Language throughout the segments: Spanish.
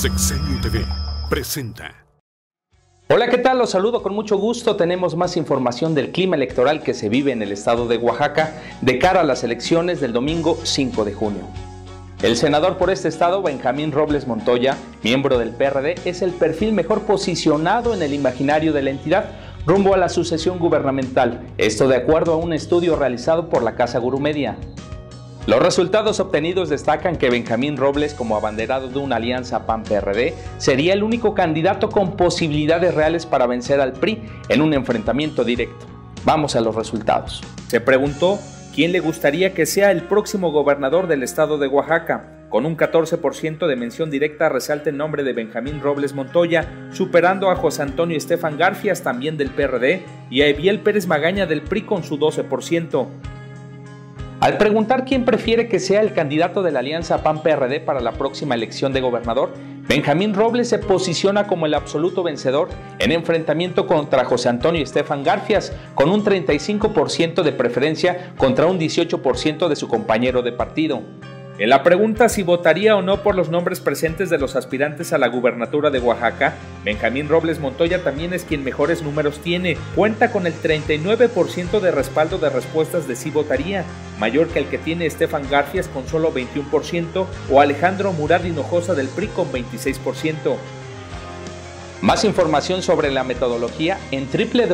Sexenio TV presenta. Hola, ¿qué tal? Los saludo con mucho gusto. Tenemos más información del clima electoral que se vive en el estado de Oaxaca de cara a las elecciones del domingo 5 de junio. El senador por este estado, Benjamín Robles Montoya, miembro del PRD, es el perfil mejor posicionado en el imaginario de la entidad rumbo a la sucesión gubernamental, esto de acuerdo a un estudio realizado por la Casa Gurú Media. Los resultados obtenidos destacan que Benjamín Robles, como abanderado de una alianza PAN-PRD, sería el único candidato con posibilidades reales para vencer al PRI en un enfrentamiento directo. Vamos a los resultados. Se preguntó quién le gustaría que sea el próximo gobernador del estado de Oaxaca. Con un 14% de mención directa resalta el nombre de Benjamín Robles Montoya, superando a José Antonio Estefan Garfias, también del PRD, y a Eviel Pérez Magaña del PRI con su 12%. Al preguntar quién prefiere que sea el candidato de la alianza PAN-PRD para la próxima elección de gobernador, Benjamín Robles se posiciona como el absoluto vencedor en enfrentamiento contra José Antonio Estefan Garfias, con un 35% de preferencia contra un 18% de su compañero de partido. En la pregunta si votaría o no por los nombres presentes de los aspirantes a la gubernatura de Oaxaca, Benjamín Robles Montoya también es quien mejores números tiene. Cuenta con el 39% de respaldo de respuestas de sí votaría, mayor que el que tiene Estefan Garfias con solo 21% o Alejandro Murad Hinojosa del PRI con 26%. Más información sobre la metodología en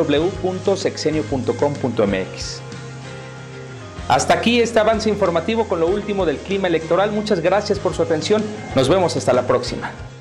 www.sexenio.com.mx. Hasta aquí este avance informativo con lo último del clima electoral. Muchas gracias por su atención. Nos vemos hasta la próxima.